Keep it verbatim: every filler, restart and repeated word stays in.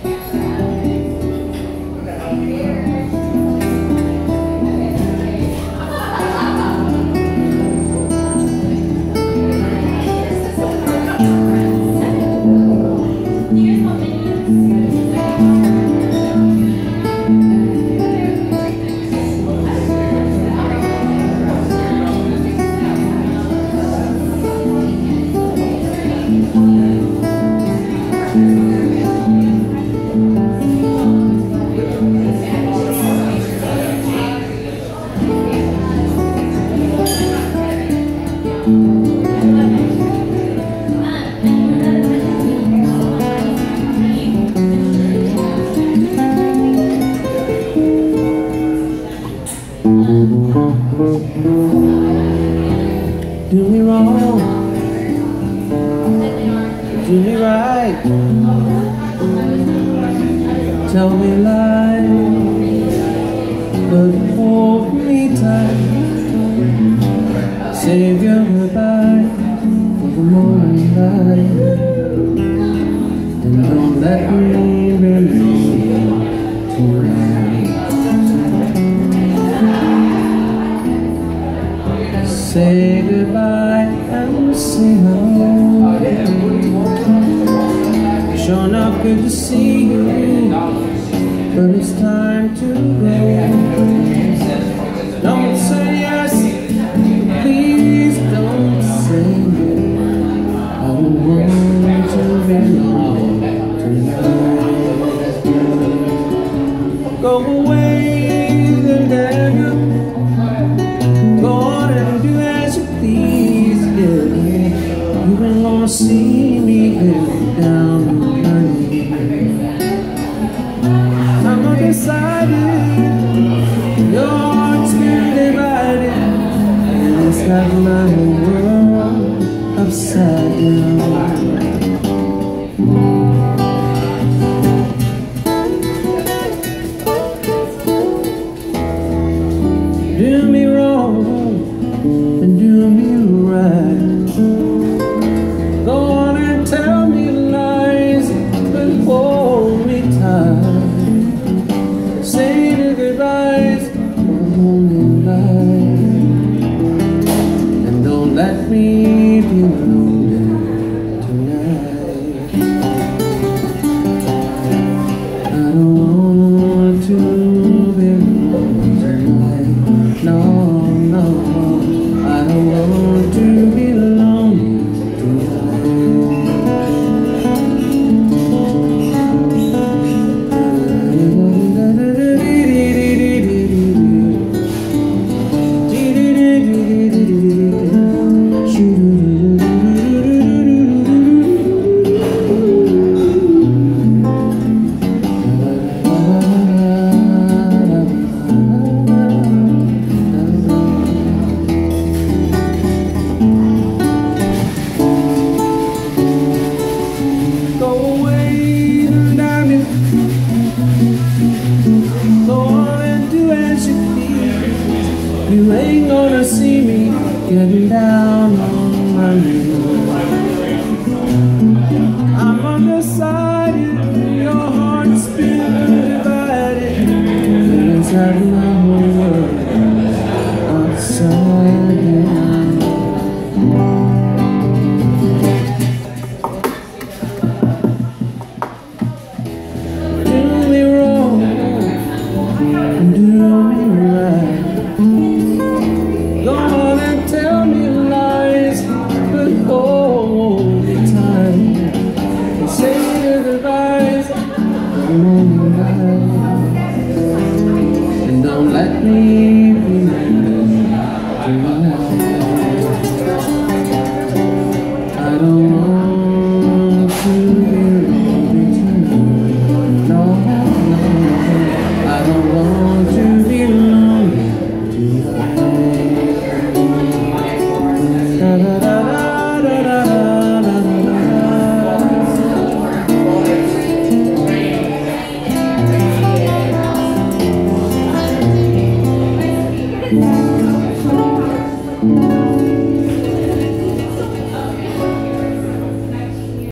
Do me wrong, do me right, tell me lies, but hold me tight. Save your goodbye for the morning light, and don't let me remain tonight. Say goodbye and say hello. Sure enough, good to see you, but it's time to go. Don't say yes, please don't say no. I don't want to be alone tonight. Go away, then damn you. Go on and do as you please, yeah. You ain't gonna see me heading down the line. I'm undecided, your heart's been divided, and it's got my whole world upside down. Do me wrong and do me right. Go on and tell me lies, but hold me tight. Say the goodbyes for the morning light, and don't let me be lonely tonight. I don't want to be alone tonight. No, no, I don't want to be lonely You ain't gonna see me getting down on my knees. I'm undecided, your heart's been divided, and it's got my whole world upside down. Do me wrong and do me right. Go on and tell me lies, but hold me tight. Say the goodbyes for the morning light, and don't let me